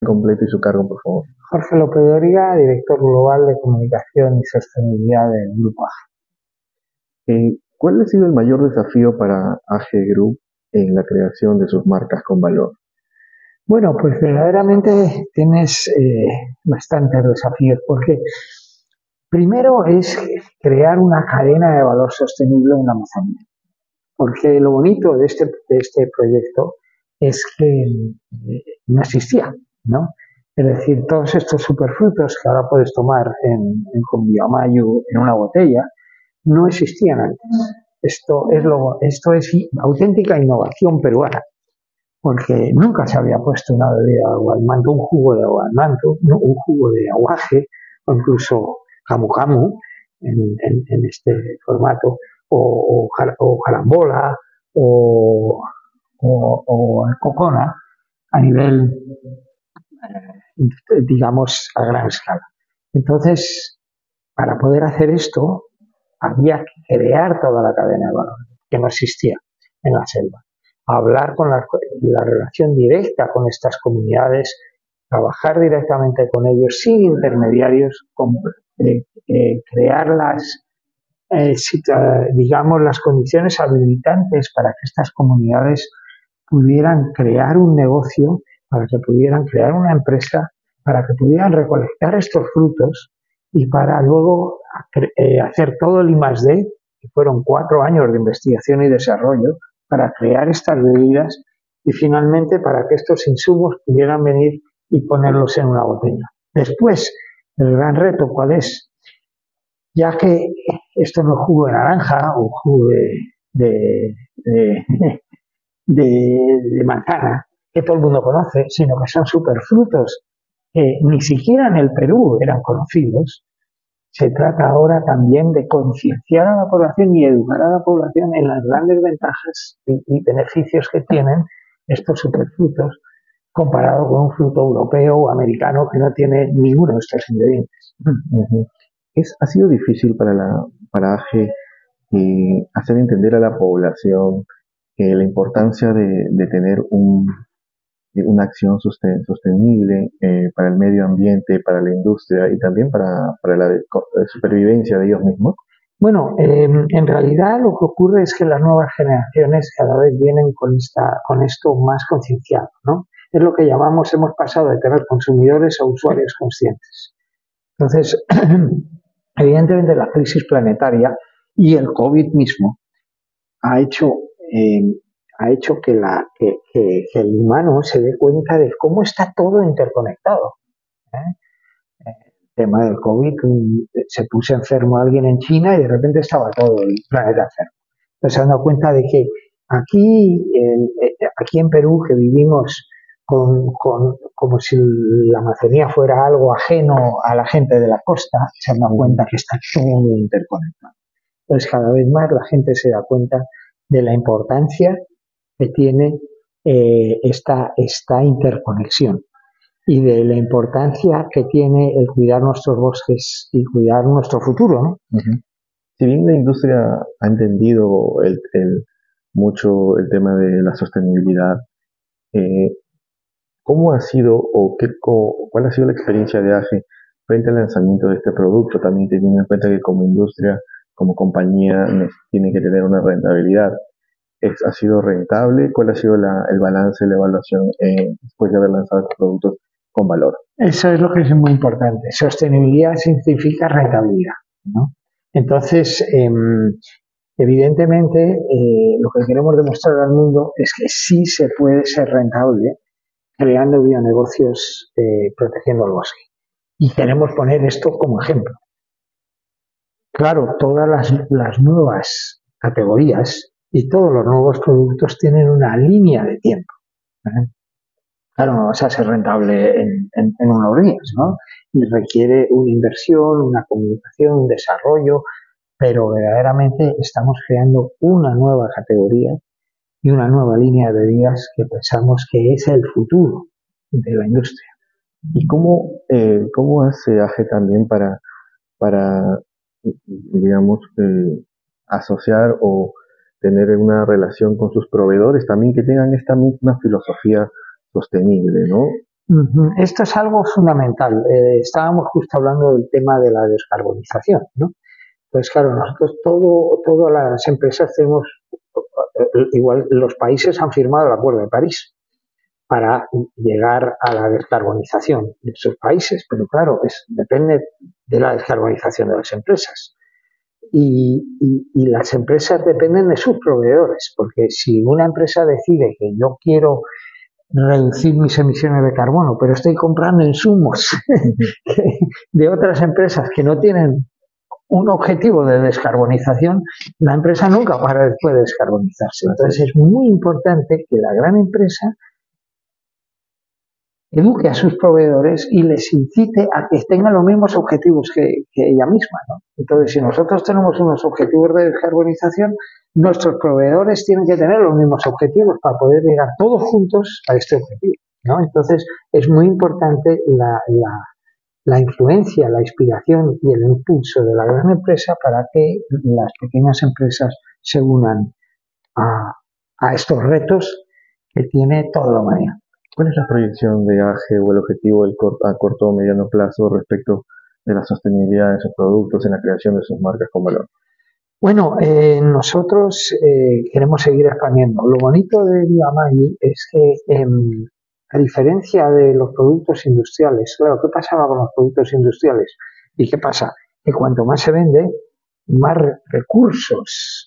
Completo y su cargo, por favor. Jorge López Dóriga, director global de comunicación y sostenibilidad del Grupo AGE. ¿Cuál ha sido el mayor desafío para AGE Group en la creación de sus marcas con valor? Bueno, pues verdaderamente tienes bastantes desafíos, porque primero es crear una cadena de valor sostenible en la Amazonía. Porque lo bonito de este proyecto es que no existía, ¿no? Es decir, todos estos superfrutos que ahora puedes tomar en Conviamayu en una botella, no existían antes. Esto es auténtica innovación peruana, porque nunca se había puesto una bebida de agua al manto, un jugo de agua al manto, ¿no? Un jugo de aguaje, o incluso camu camu en este formato, o carambola, o cocona a nivel, digamos, a gran escala. Entonces, para poder hacer esto, había que crear toda la cadena de valor que no existía en la selva. Hablar con la relación directa con estas comunidades, trabajar directamente con ellos sin intermediarios, crear digamos, las condiciones habilitantes para que estas comunidades pudieran crear un negocio, para que pudieran crear una empresa, para que pudieran recolectar estos frutos y para luego hacer todo el I+D, que fueron 4 años de investigación y desarrollo, para crear estas bebidas y finalmente para que estos insumos pudieran venir y ponerlos en una botella. Después, el gran reto, ¿cuál es? Ya que esto no es jugo de naranja o jugo de manzana, que todo el mundo conoce, sino que son superfrutos que ni siquiera en el Perú eran conocidos. Se trata ahora también de concienciar a la población y educar a la población en las grandes ventajas y beneficios que tienen estos superfrutos comparado con un fruto europeo o americano que no tiene ninguno de estos ingredientes. Ha sido difícil para AGE hacer entender a la población la importancia de tener una acción sostenible para el medio ambiente, para la industria y también para la supervivencia de ellos mismos. Bueno, en realidad lo que ocurre es que las nuevas generaciones cada vez vienen con esto más concienciado, ¿no? Es lo que llamamos, hemos pasado de tener consumidores a usuarios conscientes. Entonces, evidentemente la crisis planetaria y el COVID mismo ha hecho que el humano se dé cuenta de cómo está todo interconectado. El tema del COVID, se puso enfermo alguien en China y de repente estaba todo el planeta enfermo. Entonces se han dado cuenta de que aquí en Perú, que vivimos como si la Amazonía fuera algo ajeno a la gente de la costa, se han dado cuenta que está todo interconectado. Entonces cada vez más la gente se da cuenta de la importancia que tiene esta interconexión y de la importancia que tiene el cuidar nuestros bosques y cuidar nuestro futuro, ¿no? Si bien la industria ha entendido mucho el tema de la sostenibilidad, ¿cómo ha sido cuál ha sido la experiencia de AGE frente al lanzamiento de este producto? También teniendo en cuenta que como industria, como compañía, tiene que tener una rentabilidad. ¿Ha sido rentable? ¿Cuál ha sido el balance, la evaluación después de haber lanzado estos productos con valor? Eso es lo que es muy importante. Sostenibilidad significa rentabilidad, ¿no? Entonces, evidentemente, lo que queremos demostrar al mundo es que sí se puede ser rentable creando bionegocios protegiendo el bosque. Y queremos poner esto como ejemplo. Claro, todas las nuevas categorías y todos los nuevos productos tienen una línea de tiempo. Claro, no vas a ser rentable en unos días, ¿no? Y requiere una inversión, una comunicación, un desarrollo, pero verdaderamente estamos creando una nueva categoría y una nueva línea de bebidas que pensamos que es el futuro de la industria. ¿Y cómo hace AGE también para digamos, asociar o tener una relación con sus proveedores también que tengan esta misma filosofía sostenible, ¿no? Esto es algo fundamental. Estábamos justo hablando del tema de la descarbonización, ¿no? Entonces, claro, nosotros todas las empresas tenemos, igual los países han firmado el Acuerdo de París para llegar a la descarbonización de sus países, pero claro, depende de la descarbonización de las empresas. Y las empresas dependen de sus proveedores, porque si una empresa decide que yo quiero reducir mis emisiones de carbono, pero estoy comprando insumos de otras empresas que no tienen un objetivo de descarbonización, la empresa nunca puede descarbonizarse. Entonces es muy importante que la gran empresa eduque a sus proveedores y les incite a que tengan los mismos objetivos que ella misma, ¿no? Entonces, si nosotros tenemos unos objetivos de descarbonización, nuestros proveedores tienen que tener los mismos objetivos para poder llegar todos juntos a este objetivo, ¿no? Entonces, es muy importante la influencia, la inspiración y el impulso de la gran empresa para que las pequeñas empresas se unan a estos retos que tiene toda la humanidad. ¿Cuál es la proyección de AGE o el objetivo a corto o mediano plazo respecto de la sostenibilidad de sus productos en la creación de sus marcas con valor? Bueno, nosotros queremos seguir expandiendo. Lo bonito de Bioamayu es que, a diferencia de los productos industriales, claro, ¿qué pasaba con los productos industriales? ¿Y qué pasa? Que cuanto más se vende, más recursos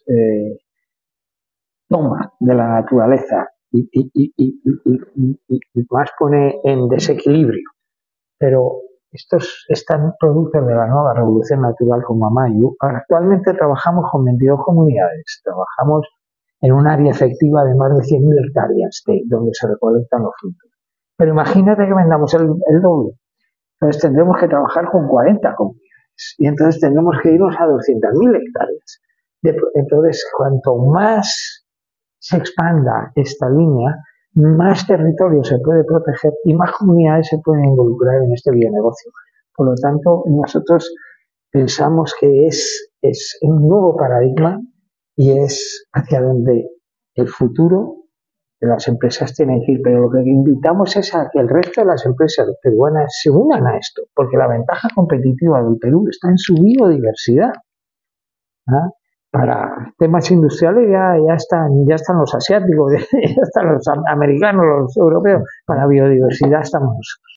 toma de la naturaleza y más pone en desequilibrio. Pero estos están productos de la nueva revolución natural como Amayu. Actualmente trabajamos con 22 comunidades, trabajamos en un área efectiva de más de 100.000 hectáreas donde se recolectan los frutos. Pero imagínate que vendamos el doble. Entonces tendremos que trabajar con 40 comunidades y entonces tendremos que irnos a 200.000 hectáreas. Entonces, cuanto más se expanda esta línea, más territorio se puede proteger y más comunidades se pueden involucrar en este bionegocio. Por lo tanto, nosotros pensamos que es un nuevo paradigma y es hacia donde el futuro de las empresas tienen que ir. Pero lo que invitamos es a que el resto de las empresas peruanas se unan a esto, porque la ventaja competitiva del Perú está en su biodiversidad. ¿Ah? Para temas industriales ya están los asiáticos, ya están los americanos, los europeos. Para biodiversidad estamos nosotros.